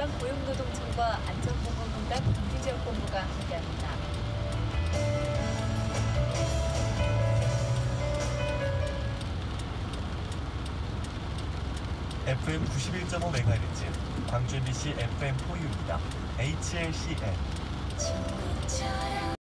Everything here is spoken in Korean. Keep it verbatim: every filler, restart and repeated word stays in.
서울시청 고용노동청과 안전보건공단 경기지역본부가 함께합니다. 에프엠 구십일 점 오 메가헤르츠 광주 엠비씨 에프엠 포유입니다. 에이치엘씨엔